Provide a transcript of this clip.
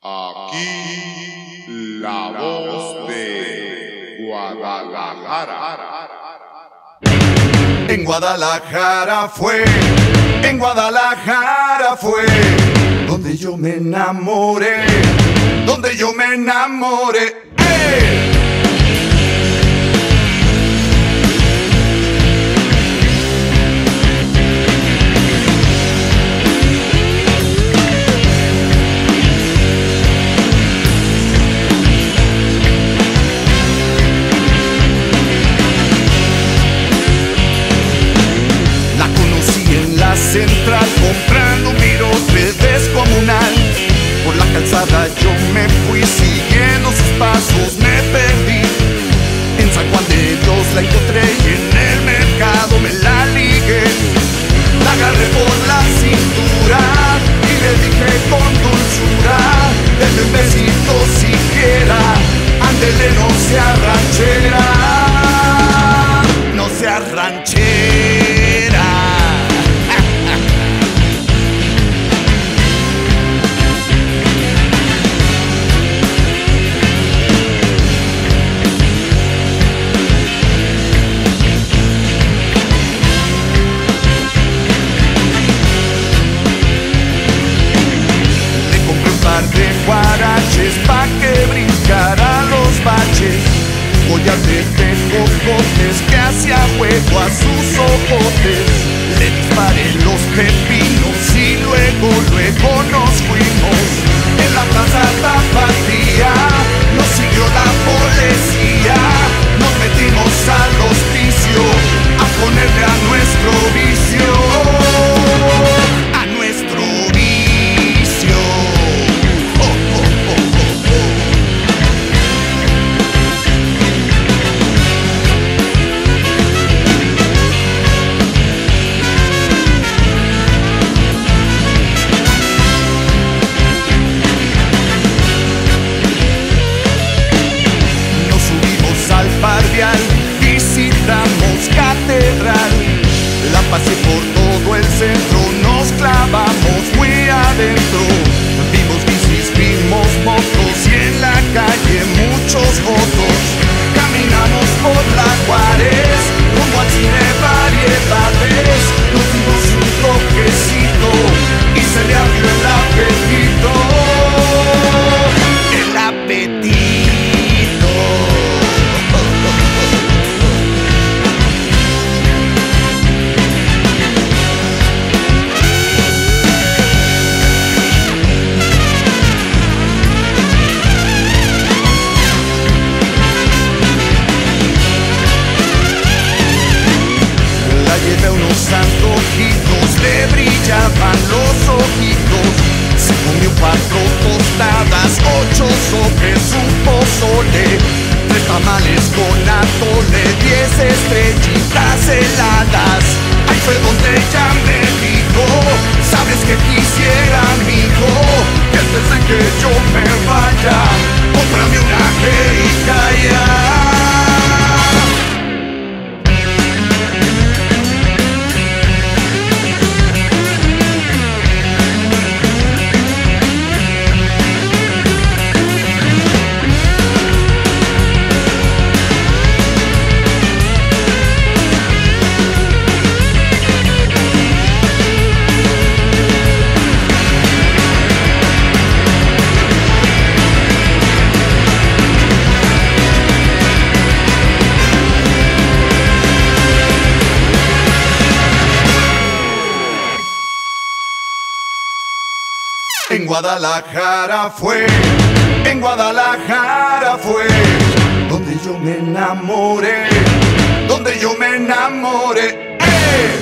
Aquí la voz de Guadalajara. En Guadalajara fue donde yo me enamoré, ¡eh! Central comprando un virote descomunal. Por la calzada yo me fui siguiendo sus pasos, me perdí. En San Juan de Dios la encontré y en el mercado me la ligué. La agarré por la cintura y le dije con dulzura: denme un besito siquiera, ándele, no sea ranchera, no sea ranchera. De guaraches pa' que brincara los baches, collar de tejocotes que hacía juego a sus ojotes. Le disparé los pepinos y luego nos fuimos. En la plaza Tapatía nos siguió la policía. Nos metimos al hospicio a ponerle a nuestro vicio, a nuestro vicio. Visitamos catedral, la pasé por todo el centro, nos clavamos muy adentro. Vimos bicis, vimos motos y en la calle muchos fotos. Caminamos por la Juárez, rumbo al cine Variedades. Nos dimos un toquecito y se le abrió el apetito. El apetito. Llevé unos antojitos, le brillaban los ojitos. Se comió 4 tostadas, 8 sopes, un pozole, 3 tamales con atole, 10 estrellitas heladas. Ahí fue donde ella me dijo: ¿sabes qué quisiera, mijo? Que antes de que yo me vaya, cómprame una jericaya. En Guadalajara fue donde yo me enamoré, ¡eh!